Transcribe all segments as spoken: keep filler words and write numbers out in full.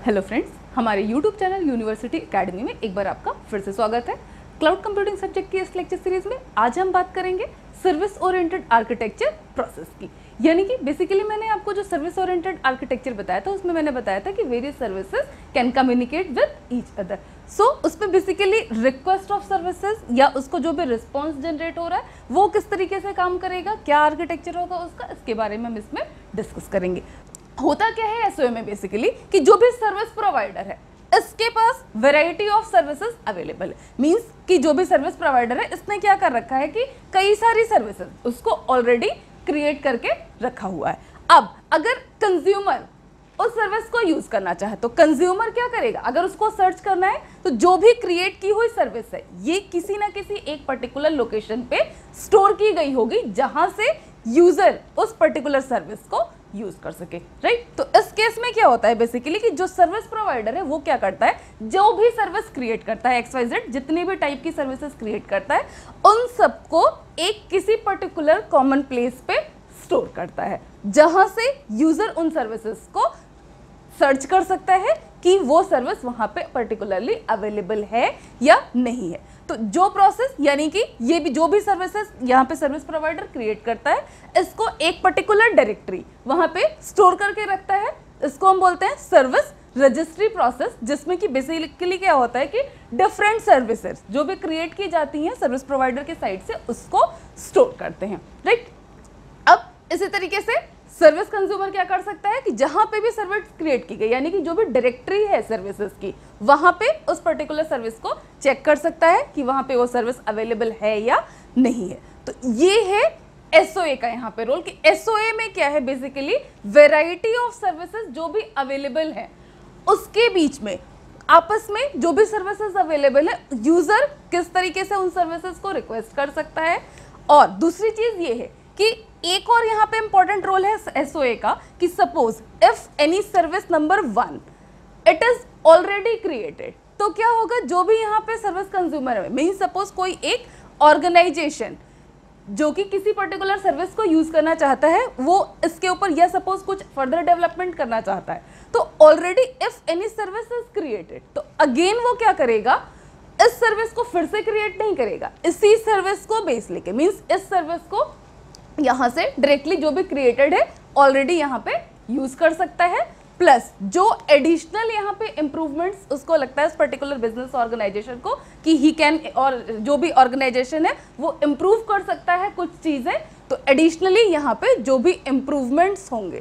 Hello friends, हमारे YouTube channel university academy में एक बार आपका फिर से स्वागत है। क्लाउड कंप्यूटिंग सब्जेक्ट की इस लेक्चर सीरीज में आज हम बात करेंगे सर्विस ओरिएंटेड आर्किटेक्चर प्रोसेस की। यानी कि बेसिकली मैंने आपको जो सर्विस ओरिएंटेड आर्किटेक्चर बताया था उसमें मैंने बताया था कि various services can communicate with each other. So उस पर बेसिकली रिक्वेस्ट ऑफ सर्विसेज या उसको जो भी रिस्पॉन्स जनरेट हो रहा है वो किस तरीके से काम करेगा, क्या आर्किटेक्चर होगा उसका, इसके बारे में हम इसमें डिस्कस करेंगे। होता क्या है एसओए में बेसिकली कि जो भी सर्विस प्रोवाइडर है इसके पास वैरायटी ऑफ सर्विसेज अवेलेबल है। मींस कि जो भी सर्विस प्रोवाइडर है इसने क्या कर रखा है कि कई सारी सर्विसेज उसको ऑलरेडी क्रिएट करके रखा हुआ है। अब अगर कंज्यूमर उस सर्विस को यूज करना चाहे तो कंज्यूमर क्या करेगा, अगर उसको सर्च करना है तो जो भी क्रिएट की हुई सर्विस है ये किसी ना किसी एक पर्टिकुलर लोकेशन पे स्टोर की गई होगी जहां से यूजर उस पर्टिकुलर सर्विस को यूज कर सके, राइट। तो इस केस में क्या होता है बेसिकली कि जो सर्विस प्रोवाइडर है वो क्या करता है, जो भी सर्विस क्रिएट करता है एक्स वाई जेड जितनी भी टाइप की सर्विसेज क्रिएट करता है उन सबको एक किसी पर्टिकुलर कॉमन प्लेस पे स्टोर करता है जहां से यूजर उन सर्विसेज को सर्च कर सकता है कि वो सर्विस वहां पे पर्टिकुलरली अवेलेबल है या नहीं है। तो जो प्रोसेस यानी कि ये भी जो भी सर्विसेज यहाँ पे सर्विस प्रोवाइडर क्रिएट करता है इसको एक पर्टिकुलर डायरेक्टरी वहां पे स्टोर करके रखता है, इसको हम बोलते हैं सर्विस रजिस्ट्री प्रोसेस, जिसमें कि बेसिकली क्या होता है कि डिफरेंट सर्विसेज जो भी क्रिएट की जाती हैं सर्विस प्रोवाइडर के साइड से उसको स्टोर करते हैं, राइट। अब इसी तरीके से सर्विस कंज्यूमर क्या कर सकता है कि जहां पे भी सर्विस क्रिएट की गई यानी कि जो भी डायरेक्टरी है सर्विसेज की वहां पे उस पर्टिकुलर सर्विस को चेक कर सकता है कि वहां पे वो सर्विस अवेलेबल है या नहीं है। तो ये है एसओए का यहाँ पे रोल कि एसओए में क्या है बेसिकली वैरायटी ऑफ सर्विसेज जो भी अवेलेबल है उसके बीच में आपस में जो भी सर्विसेज अवेलेबल है यूजर किस तरीके से उन सर्विसेज को रिक्वेस्ट कर सकता है। और दूसरी चीज ये है कि एक और यहाँ पे इंपॉर्टेंट रोल है एसओए का कि suppose if any service number one it is already created, तो क्या होगा जो भी यहाँ पे सर्विस कंज्यूमर है, मीन सपोज कोई एक ऑर्गेनाइजेशन जो कि किसी पर्टिकुलर सर्विस को यूज करना चाहता है वो इसके ऊपर या सपोज कुछ फर्दर डेवलपमेंट करना चाहता है, तो already if any service is created तो अगेन वो क्या करेगा, इस सर्विस को फिर से क्रिएट नहीं करेगा, इसी सर्विस को बेस लेके मीन्स इस सर्विस को यहाँ से डायरेक्टली जो भी क्रिएटेड है ऑलरेडी यहाँ पे यूज कर सकता है, प्लस जो एडिशनल यहाँ पे इंप्रूवमेंट्स उसको लगता है इस पर्टिकुलर बिजनेस ऑर्गेनाइजेशन को कि ही कैन, और जो भी ऑर्गेनाइजेशन है वो इम्प्रूव कर सकता है कुछ चीजें, तो एडिशनली यहाँ पे जो भी इम्प्रूवमेंट्स होंगे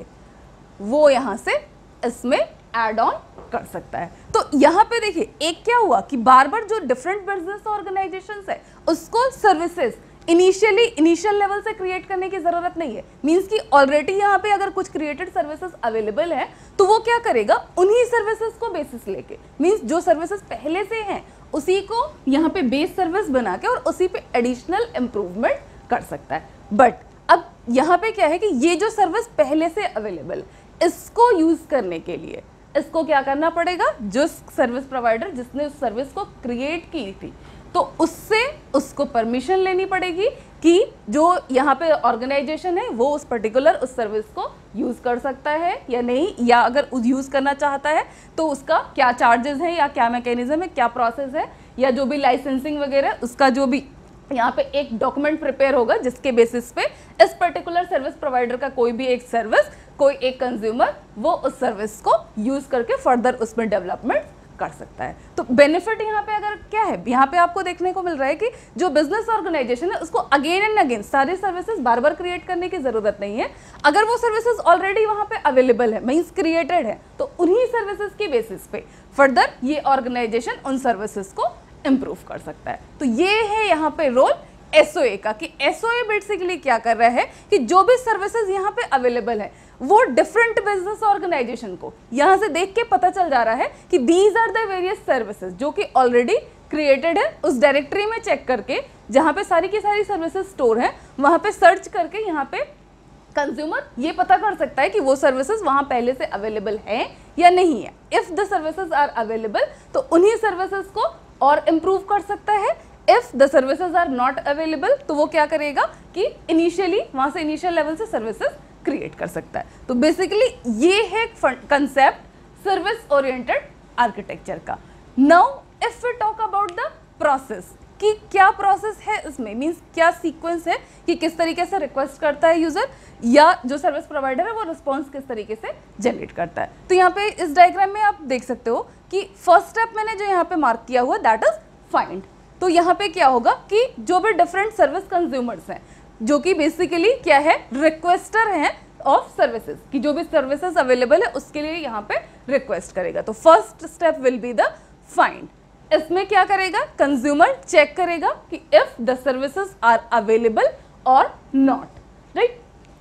वो यहाँ से इसमें एड ऑन कर सकता है। तो यहाँ पे देखिए एक क्या हुआ कि बार बार जो डिफरेंट बिजनेस ऑर्गेनाइजेशंस है उसको सर्विसेज इनिशियली इनिशियल लेवल से क्रिएट करने की जरूरत नहीं है। मींस कि ऑलरेडी यहाँ पे अगर कुछ क्रिएटेड सर्विसेज अवेलेबल है तो वो क्या करेगा उन्हीं सर्विसेज को बेसिस लेके, मींस जो सर्विसेज पहले से हैं उसी को यहाँ पे बेस सर्विस बना के और उसी पे एडिशनल इम्प्रूवमेंट कर सकता है। बट अब यहाँ पे क्या है कि ये जो सर्विस पहले से अवेलेबल इसको यूज करने के लिए इसको क्या करना पड़ेगा, जो सर्विस प्रोवाइडर जिसने उस सर्विस को क्रिएट की थी तो उससे उसको परमिशन लेनी पड़ेगी कि जो यहाँ पे ऑर्गेनाइजेशन है वो उस पर्टिकुलर उस सर्विस को यूज कर सकता है या नहीं, या अगर यूज करना चाहता है तो उसका क्या चार्जेस है या क्या मैकेनिज्म है, क्या प्रोसेस है, या जो भी लाइसेंसिंग वगैरह उसका जो भी यहाँ पे एक डॉक्यूमेंट प्रिपेयर होगा जिसके बेसिस पे इस पर्टिकुलर सर्विस प्रोवाइडर का कोई भी एक सर्विस कोई एक कंज्यूमर वो उस सर्विस को यूज करके फर्दर उसमें डेवलपमेंट कर सकता है। तो बेनिफिट यहाँ पे अगर क्या है, यहाँ पे आपको देखने को मिल रहा है कि जो बिजनेस ऑर्गेनाइजेशन है उसको अगेन एंड अगेन सारी सर्विसेज बार बार क्रिएट करने की जरूरत नहीं है। अगर वो सर्विसेज ऑलरेडी वहां पे अवेलेबल है मींस क्रिएटेड है तो उन्हीं सर्विसेज के बेसिस पे फर्दर ये ऑर्गेनाइजेशन उन सर्विसेज को इम्प्रूव कर सकता है। तो ये है यहाँ पे रोल एसओए का कि एसओए बेसिकली क्या कर रहा है कि जो भी सर्विसेज यहाँ पे अवेलेबल है वो डिफरेंट बिजनेस ऑर्गेनाइजेशन को यहाँ से देख के पता चल जा रहा है कि these are the various services जो कि ऑलरेडी क्रिएटेड है, उस डायरेक्टरी में चेक करके जहाँ पे सारी की सारी सर्विसेज स्टोर है वहाँ पे सर्च करके यहाँ पे कंज्यूमर ये पता कर सकता है कि वो सर्विसेज वहाँ पहले से अवेलेबल है या नहीं है। If the services are available तो उन्हीं सर्विसेज को और इम्प्रूव कर सकता है, if the services are not available तो वो क्या करेगा कि इनिशियली वहाँ से इनिशियल लेवल से सर्विसेज क्रिएट कर सकता है। तो बेसिकली ये है कंसेप्ट सर्विस ओरिएंटेड आर्किटेक्चर का। Now if we talk about the process कि क्या प्रोसेस है इसमें, मींस क्या सीक्वेंस है कि किस तरीके से रिक्वेस्ट करता है यूजर या जो सर्विस प्रोवाइडर है वो रिस्पॉन्स किस तरीके से जनरेट करता है। तो यहाँ पे इस डायग्राम में आप देख सकते हो कि फर्स्ट स्टेप मैंने जो यहाँ पे मार्क किया हुआ दैट इज फाइंड। तो यहाँ पे क्या होगा कि जो भी डिफरेंट सर्विस कंज्यूमर्स हैं जो कि बेसिकली क्या है, रिक्वेस्टर हैं ऑफ सर्विसेज, कि जो भी सर्विसेज अवेलेबल है उसके लिए यहाँ पे रिक्वेस्ट करेगा। तो first step will be the find. इसमें क्या करेगा, कंज्यूमर चेक करेगा कि if the services are available और नॉट, राइट।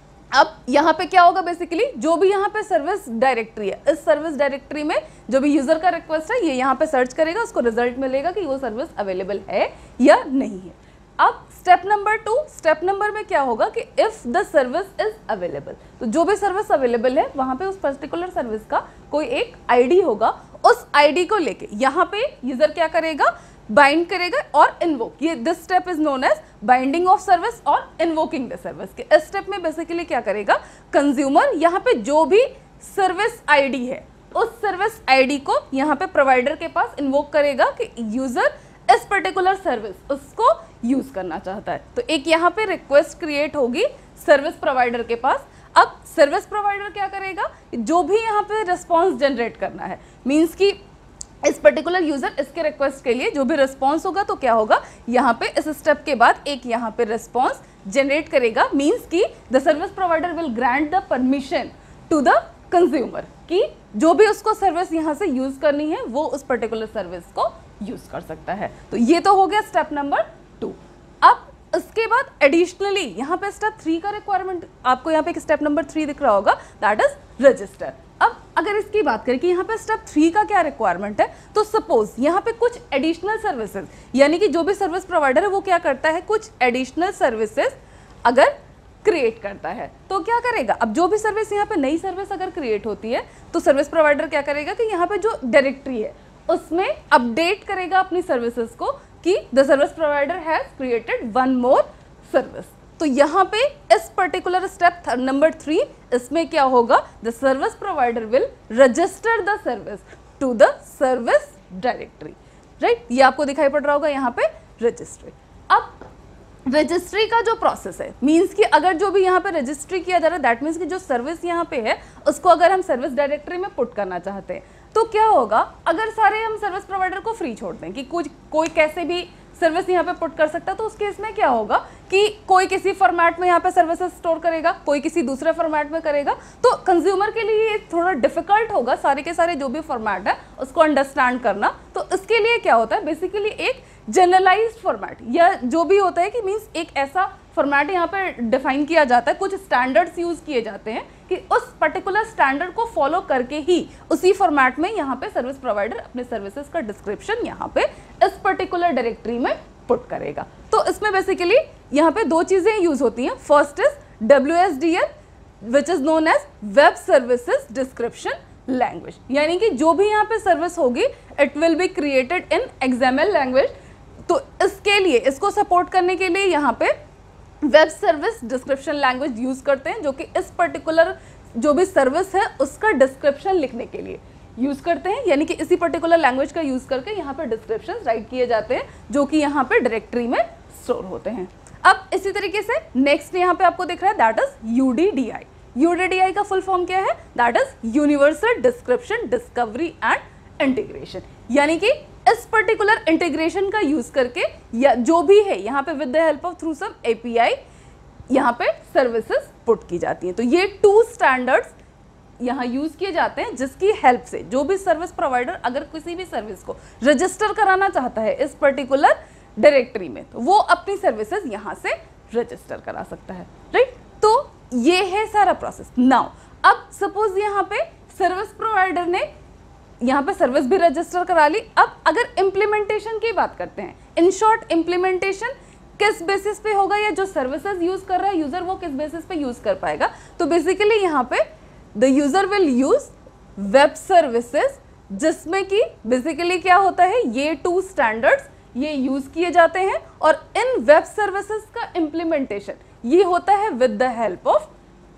अब यहाँ पे क्या होगा, बेसिकली जो भी यहाँ पे सर्विस डायरेक्टरी है, इस सर्विस डायरेक्टरी में जो भी यूजर का रिक्वेस्ट है ये यहाँ पे सर्च करेगा, उसको रिजल्ट मिलेगा कि वो सर्विस अवेलेबल है या नहीं है। अब step number two, step number में क्या होगा कि if the service is available, तो जो भी सर्विस अवेलेबल है वहां पे उस पर्टिकुलर सर्विस का कोई एक आईडी होगा, उस आईडी को लेके यहाँ पे यूजर क्या करेगा, बाइंड करेगा और इन्वोक। ये this step is known as binding of service और इन्वोकिंग द सर्विस। के इस स्टेप में बेसिकली क्या करेगा, कंज्यूमर यहाँ पे जो भी सर्विस आईडी है उस सर्विस आईडी को यहाँ पे प्रोवाइडर के पास इन्वोक करेगा कि यूजर इस पर्टिकुलर सर्विस उसको यूज करना चाहता है। तो एक यहाँ पे रिक्वेस्ट क्रिएट होगी सर्विस प्रोवाइडर के पास। अब सर्विस प्रोवाइडर क्या करेगा, जो भी यहाँ पे रिस्पॉन्स जनरेट करना है, मींस कि इस पर्टिकुलर यूजर इसके रिक्वेस्ट के लिए जो भी रिस्पॉन्स होगा तो क्या होगा, यहाँ पे इस स्टेप के बाद एक यहाँ पे रिस्पॉन्स जनरेट करेगा, मींस कि the service provider will grant the permission to the consumer कि जो भी उसको सर्विस यहाँ से यूज करनी है वो उस पर्टिकुलर सर्विस को यूज कर सकता है। तो ये तो हो गया स्टेप नंबर टू। अब इसके बाद एडिशनली यहाँ पे स्टेप थ्री का रिक्वायरमेंट, आपको यहाँ पे एक स्टेप नंबर थ्री दिख रहा होगा, दैट इज रजिस्टर। अब अगर इसकी बात करें कि यहाँ पे स्टेप थ्री का क्या रिक्वायरमेंट है, तो सपोज यहाँ पे कुछ एडिशनल सर्विसेज, यानी कि जो भी सर्विस प्रोवाइडर है वो क्या करता है, कुछ एडिशनल सर्विसेज अगर क्रिएट करता है तो क्या करेगा, अब जो भी सर्विस यहाँ पे नई सर्विस अगर क्रिएट होती है तो सर्विस प्रोवाइडर क्या करेगा कि यहाँ पे जो डायरेक्टरी है उसमें अपडेट करेगा अपनी सर्विसेज को कि the service provider has created one more service. तो यहाँ पे इस पर्टिकुलर स्टेप नंबर थ्री, इसमें क्या होगा, the service provider will register the service to the service directory, right. ये आपको दिखाई पड़ रहा होगा यहाँ पे रजिस्ट्री। अब रजिस्ट्री का जो प्रोसेस है, मींस कि अगर जो भी यहाँ पे रजिस्ट्री किया जा रहा है दैट मीन्स कि जो सर्विस यहाँ पे है उसको अगर हम सर्विस डायरेक्टरी में पुट करना चाहते हैं तो क्या होगा, अगर सारे हम सर्विस प्रोवाइडर को फ्री छोड़ दें कि कुछ कोई कैसे भी सर्विस यहाँ पे पुट कर सकता है, तो उस केस में क्या होगा कि कोई किसी फॉर्मेट में यहाँ पे सर्विसेज स्टोर करेगा, कोई किसी दूसरे फॉर्मेट में करेगा, तो कंज्यूमर के लिए ये थोड़ा डिफिकल्ट होगा सारे के सारे जो भी फॉर्मेट है उसको अंडरस्टैंड करना। तो इसके लिए क्या होता है, बेसिकली एक जनरलाइज्ड फॉर्मेट या जो भी होता है कि मीन्स एक ऐसा फॉर्मेट यहाँ पे डिफाइन किया जाता है, कुछ स्टैंडर्ड्स यूज किए जाते हैं कि उस पर्टिकुलर स्टैंडर्ड को फॉलो करके ही उसी फॉर्मेट में यहाँ पे सर्विस प्रोवाइडर अपने सर्विसेज का डिस्क्रिप्शन यहाँ पे इस पर्टिकुलर डायरेक्टरी में पुट करेगा। तो इसमें बेसिकली यहाँ पे दो चीजें यूज होती हैं। First is W S D L which is known as web services description language, यानी कि जो भी यहाँ पे सर्विस होगी it will be created in XML language. तो इसके लिए, इसको सपोर्ट करने के लिए यहाँ पे web service description language use करते हैं, जो कि इस पर्टिकुलर जो भी सर्विस है उसका डिस्क्रिप्शन लिखने के लिए यूज करते हैं, यानी कि इसी पर्टिकुलर लैंग्वेज का यूज करके यहाँ पे डिस्क्रिप्शन राइट किए जाते हैं जो कि यहाँ पे डायरेक्टरी में स्टोर होते हैं। अब इसी तरीके से नेक्स्ट यहाँ पे आपको दिख रहा है that is U D D I. U D D I का फुल फॉर्म क्या है, that is universal description discovery and integration, यानी कि इस पर्टिकुलर इंटीग्रेशन का यूज करके या जो भी है यहाँ पे with the help of through some API यहाँ पे सर्विसेज पुट की जाती हैं। तो ये टू स्टैंडर्ड्स यहाँ यूज किए जाते हैं जिसकी हेल्प से जो भी सर्विस प्रोवाइडर अगर किसी भी सर्विस को रजिस्टर कराना चाहता है इस पर्टिकुलर डायरेक्टरी में तो वो अपनी सर्विसेज यहाँ से रजिस्टर करा सकता है, राइट। तो ये है सारा प्रोसेस। नाउ अब सपोज यहाँ पे सर्विस प्रोवाइडर ने यहाँ पे सर्विस भी रजिस्टर करा ली। अब अगर इम्प्लीमेंटेशन की बात करते हैं, इन शॉर्ट इम्प्लीमेंटेशन किस बेसिस पे होगा या जो सर्विसेज यूज कर रहा है यूजर वो किस बेसिस पे यूज कर पाएगा, तो बेसिकली यहाँ पे the user will use web services, जिसमें कि बेसिकली क्या होता है, ये टू स्टैंडर्ड्स ये यूज किए जाते हैं और इन वेब सर्विसेज का इम्प्लीमेंटेशन ये होता है with the help of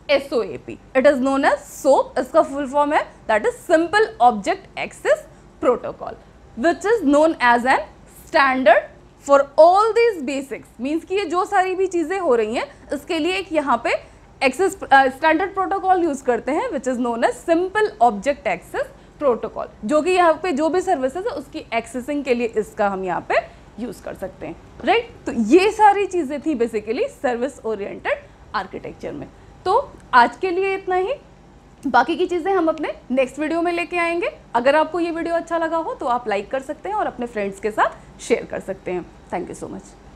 S O A P, it is known as SOAP, इसका फुल फॉर्म है that is simple object access protocol, which is known as an standard for all these basics. Means कि ये जो सारी भी चीज़ें हो रही हैं इसके लिए एक यहाँ पे एक्सेस स्टैंडर्ड प्रोटोकॉल यूज करते हैं which is known as simple object access protocol, जो कि यहाँ पे जो भी सर्विसेज है उसकी एक्सेसिंग के लिए इसका हम यहाँ पे यूज कर सकते हैं, राइट right? तो ये सारी चीज़ें थी बेसिकली सर्विस ओरिएंटेड आर्किटेक्चर में। तो आज के लिए इतना ही, बाकी की चीज़ें हम अपने नेक्स्ट वीडियो में लेके आएंगे। अगर आपको ये वीडियो अच्छा लगा हो तो आप लाइक कर सकते हैं और अपने फ्रेंड्स के साथ शेयर कर सकते हैं। Thank you so much.